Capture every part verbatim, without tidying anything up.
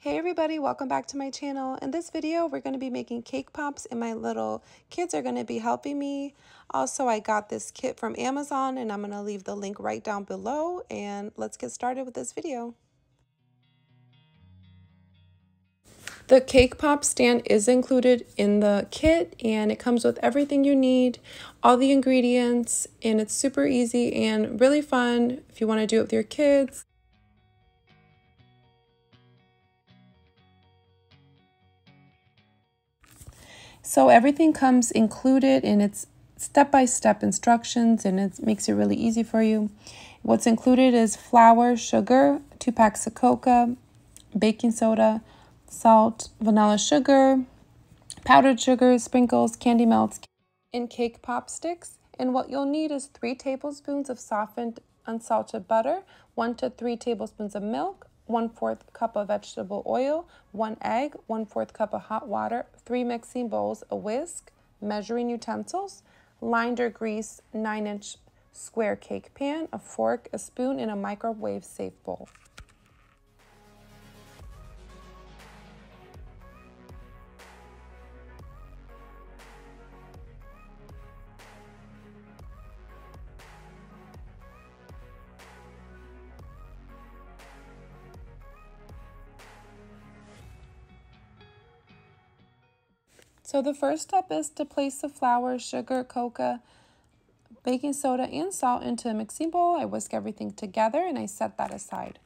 Hey everybody, welcome back to my channel. In this video, we're going to be making cake pops and my little kids are going to be helping me. Also, I got this kit from Amazon and I'm going to leave the link right down below, and let's get started with this video. The cake pop stand is included in the kit and it comes with everything you need, all the ingredients, and it's super easy and really fun if you want to do it with your kids. So everything comes included and it's step-by-step instructions, and it makes it really easy for you. What's included is flour, sugar, two packs of cocoa, baking soda, salt, vanilla sugar, powdered sugar, sprinkles, candy melts, and cake pop sticks. And what you'll need is three tablespoons of softened unsalted butter, one to three tablespoons of milk, one-fourth cup of vegetable oil, one egg, one-fourth cup of hot water, three mixing bowls, a whisk, measuring utensils, lined or greased nine-inch square cake pan, a fork, a spoon, and a microwave-safe bowl. So the first step is to place the flour, sugar, cocoa, baking soda, and salt into a mixing bowl. I whisk everything together and I set that aside.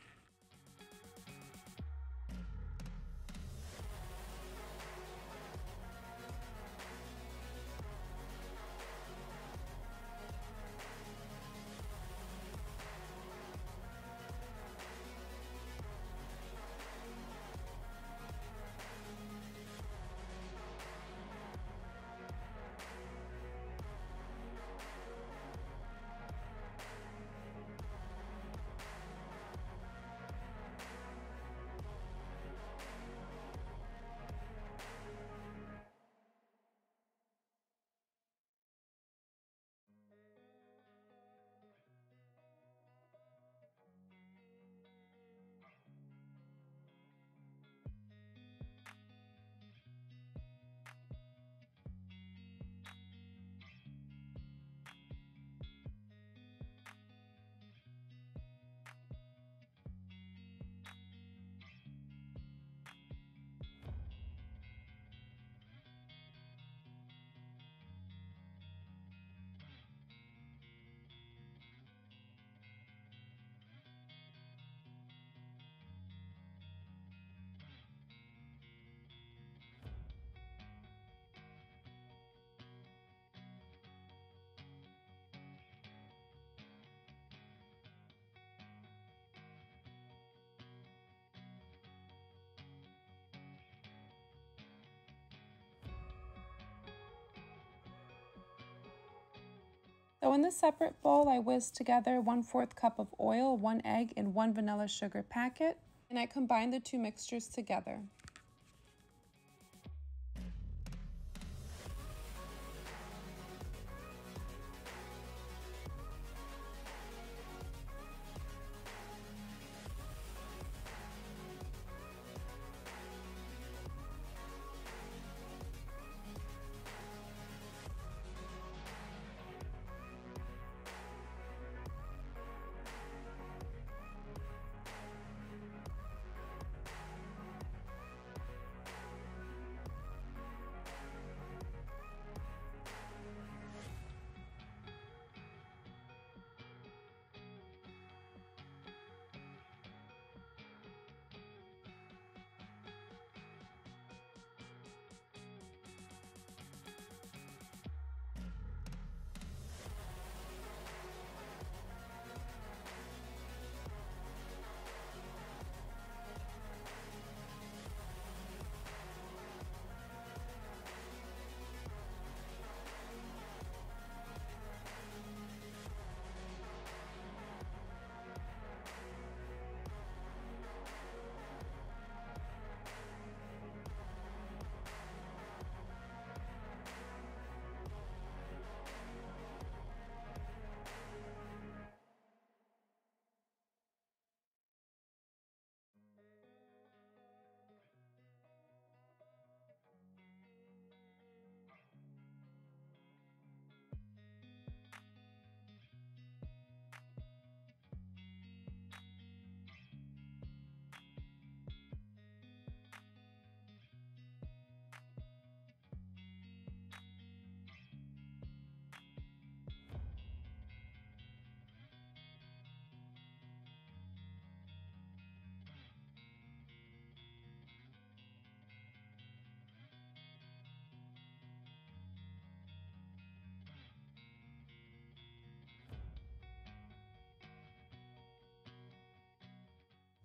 So in this separate bowl, I whisk together one-fourth cup of oil, one egg, and one vanilla sugar packet, and I combine the two mixtures together.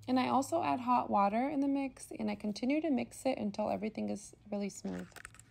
And I also add hot water in the mix, and I continue to mix it until everything is really smooth.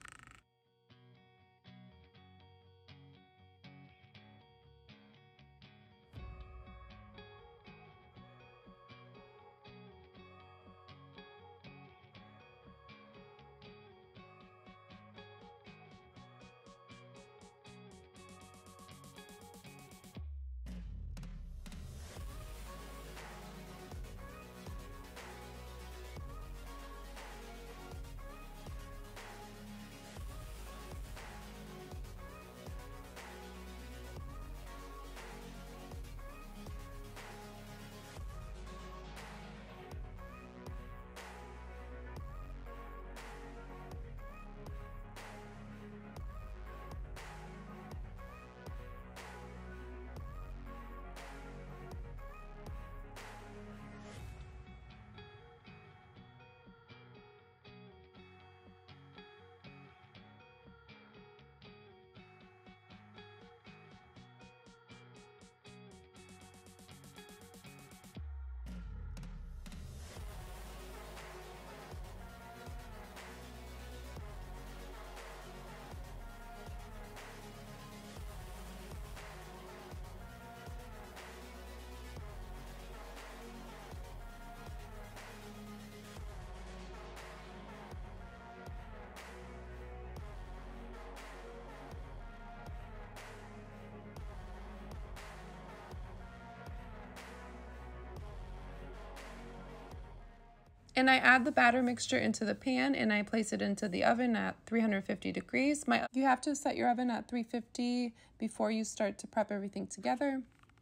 And I add the batter mixture into the pan and I place it into the oven at three hundred fifty degrees. My, you have to set your oven at three fifty before you start to prep everything together.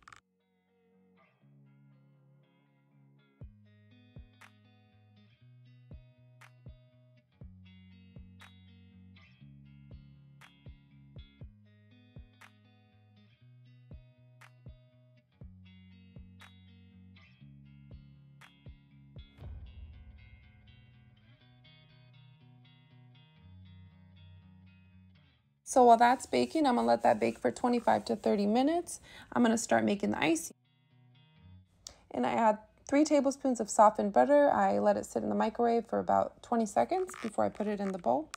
So while that's baking, I'm gonna let that bake for twenty-five to thirty minutes. I'm gonna start making the icing. And I add three tablespoons of softened butter. I let it sit in the microwave for about twenty seconds before I put it in the bowl.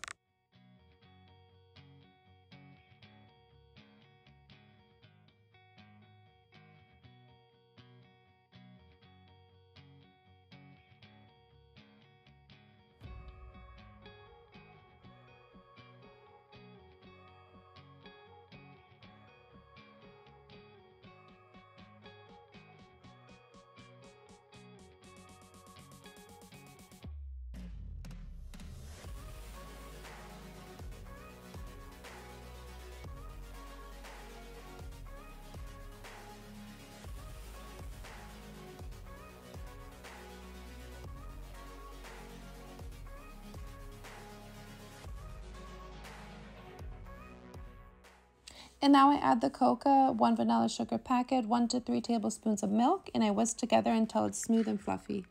And now I add the cocoa, one vanilla sugar packet, one to three tablespoons of milk, and I whisk together until it's smooth and fluffy.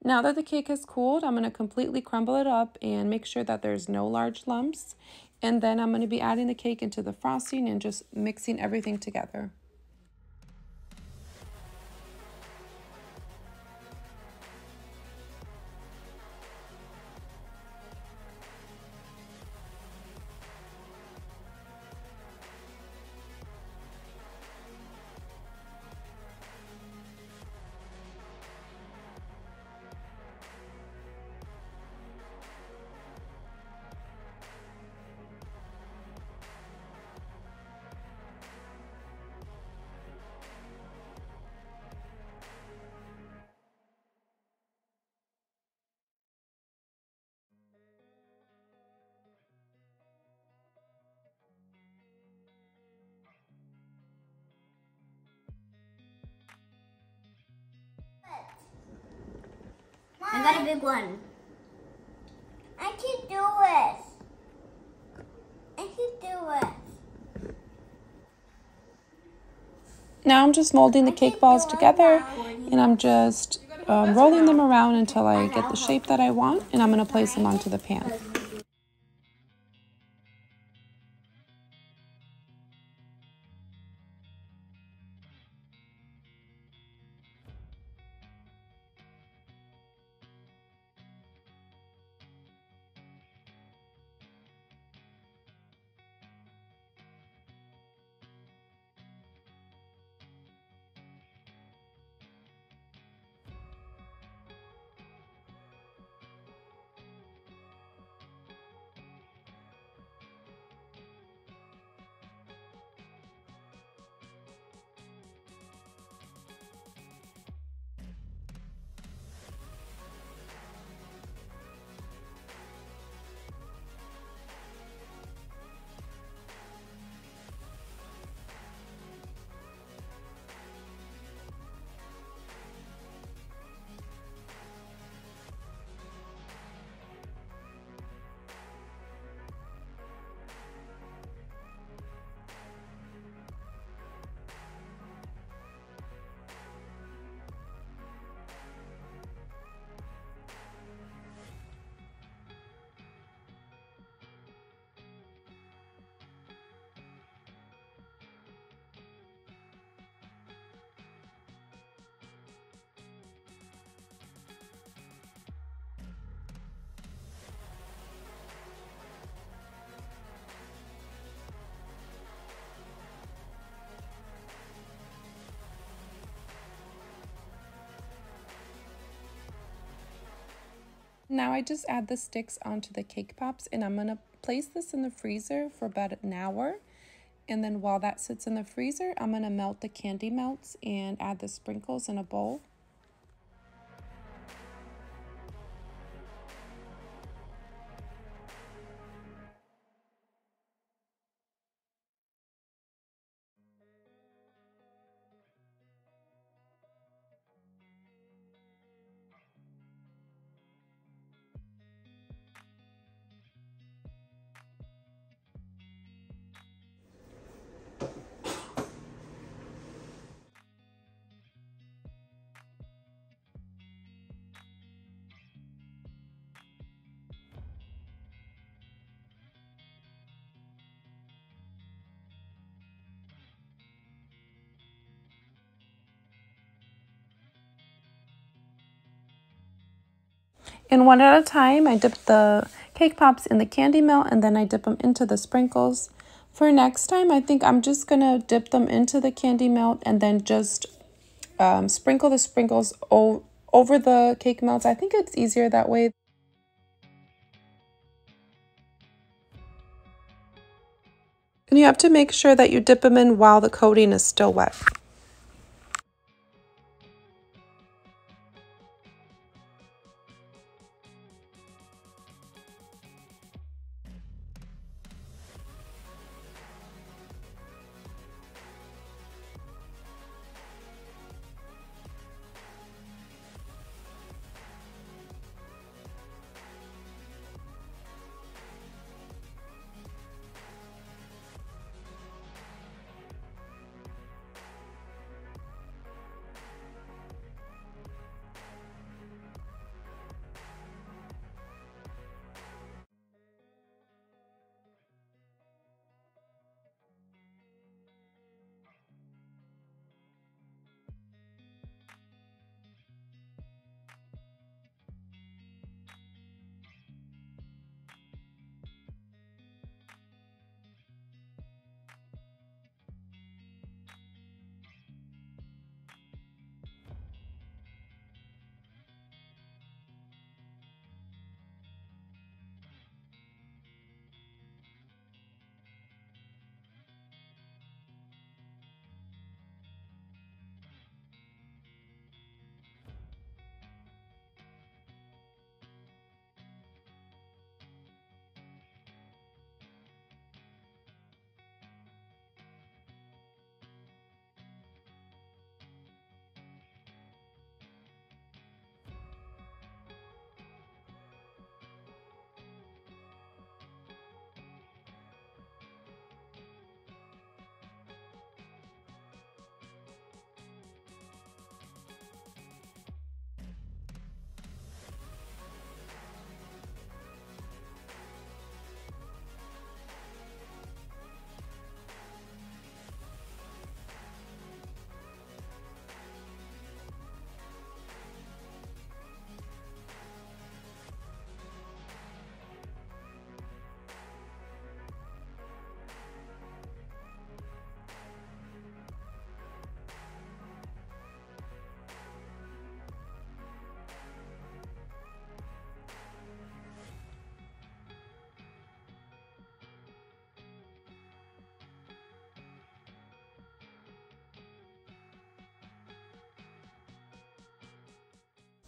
Now that the cake has cooled, I'm going to completely crumble it up and make sure that there's no large lumps. And then I'm going to be adding the cake into the frosting and just mixing everything together. I got a big one. I can do it. I can do it. Now I'm just molding the cake balls together, and I'm just um, rolling them around until I get the shape that I want, and I'm going to place them onto the pan. Now I just add the sticks onto the cake pops, and I'm going to place this in the freezer for about an hour. And then while that sits in the freezer, I'm going to melt the candy melts and add the sprinkles in a bowl. And one at a time, I dip the cake pops in the candy melt, and then I dip them into the sprinkles. For next time, I think I'm just going to dip them into the candy melt and then just um, sprinkle the sprinkles over the cake melts. I think it's easier that way. And you have to make sure that you dip them in while the coating is still wet.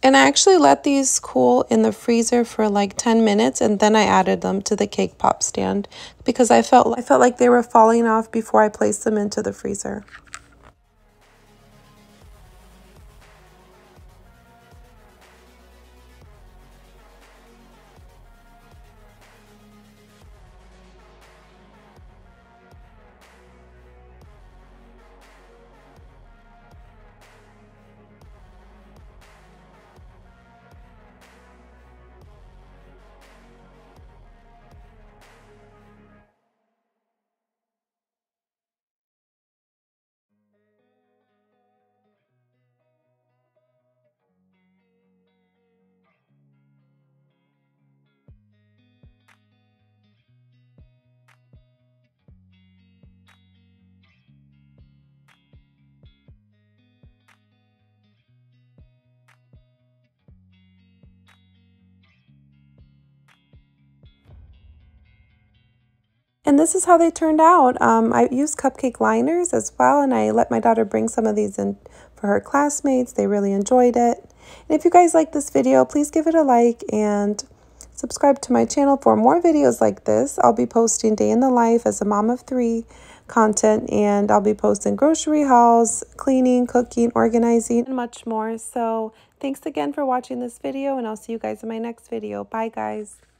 And I actually let these cool in the freezer for like ten minutes, and then I added them to the cake pop stand because I felt I felt like they were falling off before I placed them into the freezer. And this is how they turned out. Um, I used cupcake liners as well, and I let my daughter bring some of these in for her classmates. They really enjoyed it. And if you guys like this video, please give it a like and subscribe to my channel for more videos like this. I'll be posting day in the life as a mom of three content, and I'll be posting grocery hauls, cleaning, cooking, organizing, and much more. So thanks again for watching this video, and I'll see you guys in my next video. Bye, guys.